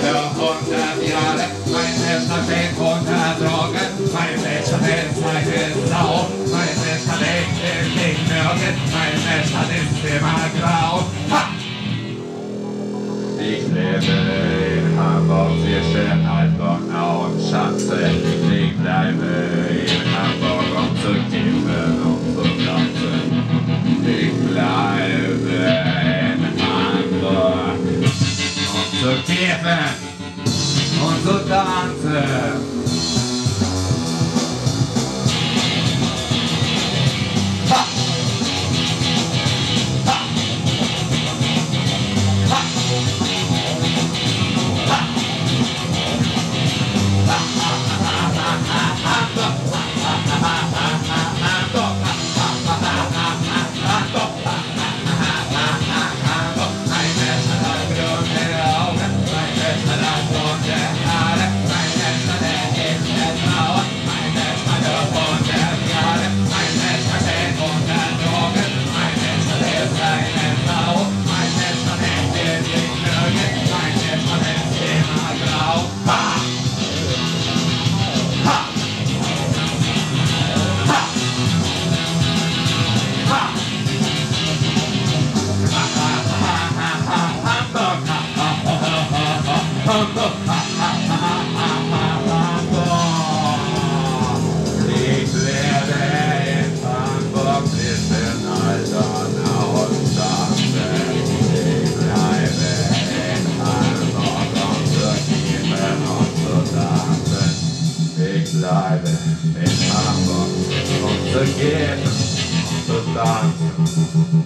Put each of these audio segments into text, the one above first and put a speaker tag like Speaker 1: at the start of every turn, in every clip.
Speaker 1: 100 Jahre, mein Messer steht runtergetragen, mein Messer ist eine Sau, mein Messer legt im Ding nirgends, mein Messer ist immer grau. Ha! Ich lebe in Hamburg zwischen Altbornau und Schanze. Ich bleibe in Hamburg, um zu kiffen und zu tanzen. Ich bleibe in Hamburg, um zu kiffen und zu tanzen. Ich lebe in Hamburg zwischen Altbornau und Schanze. Ich bleibe in Hamburg, um zu kiffen und zu tanzen. Ich bleibe in Hamburg, um zu kiffen und zu tanzen.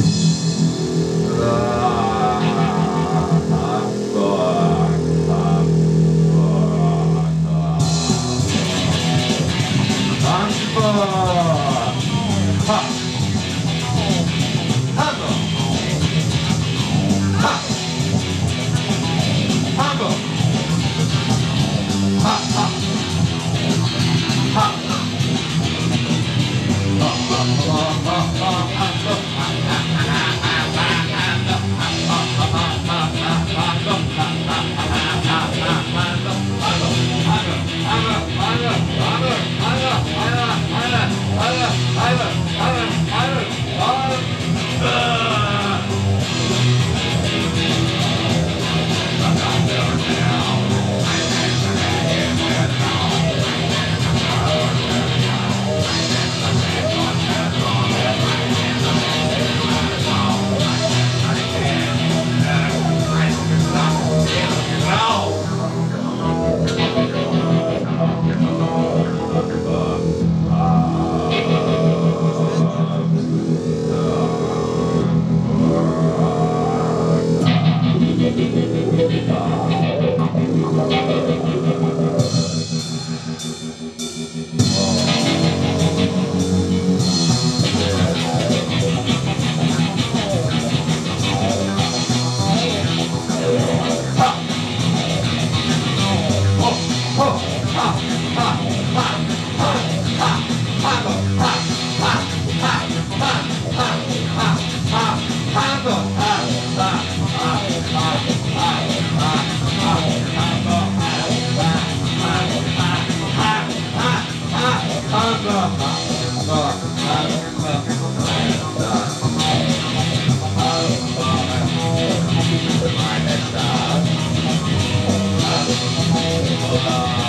Speaker 2: Meine Stadt.